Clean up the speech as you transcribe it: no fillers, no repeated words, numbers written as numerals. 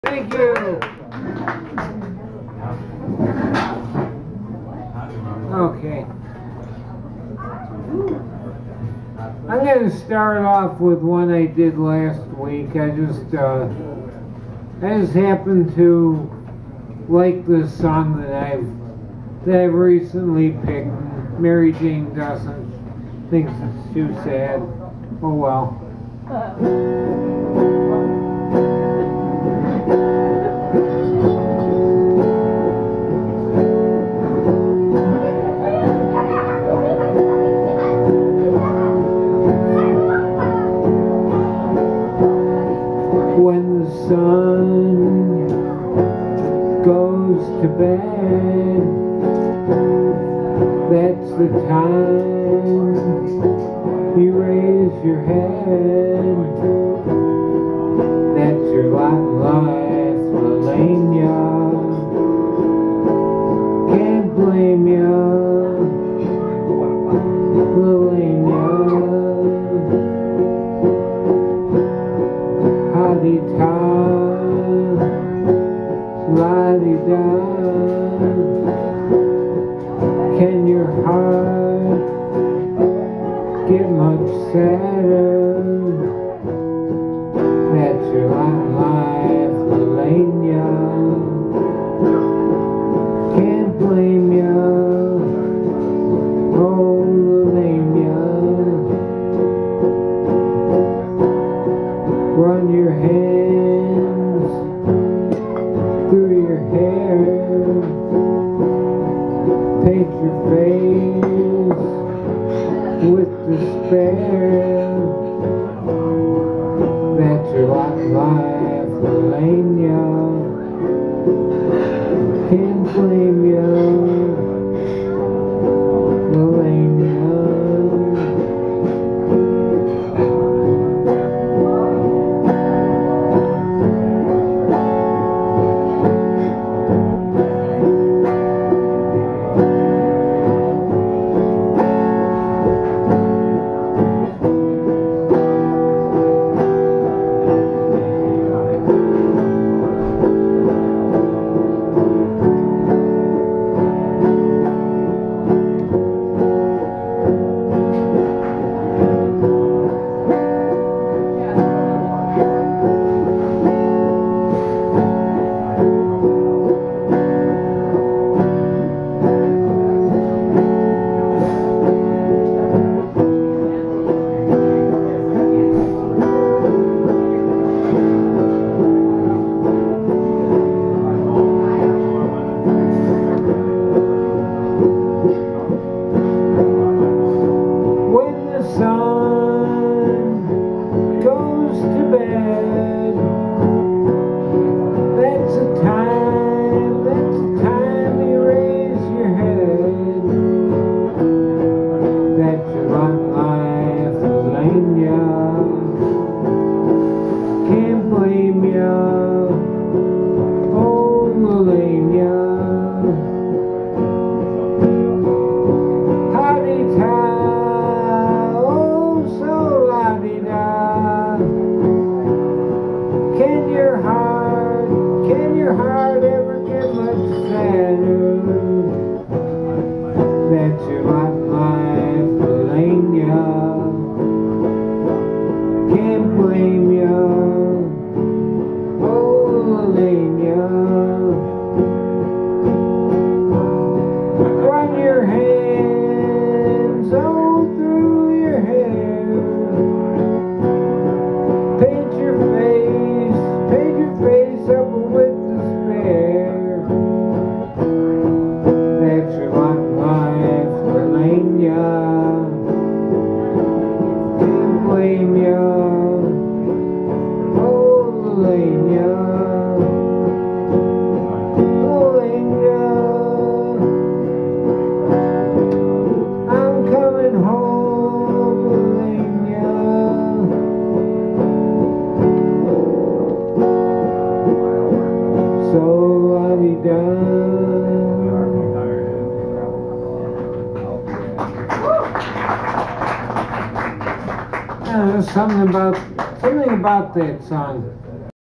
Thank you. Okay. I'm going to start off with one I did last week. I just happened to like this song that I've recently picked. Mary Jane doesn't. Thinks it's too sad. Oh well. When the sun goes to bed, that's the time you raise your head. That's your lot in life, Lalena. Can't blame ya, Lalena. Ha-dee-ta, la-dee-da. Can your heart get much sadder? That's your lot in life, Lalena. Can't blame ya, oh Lalena. Run your hands through your hair. Paint your face with despair. That's your lot in life, Lalena. Can't blame ya, Lalena. Something about that song.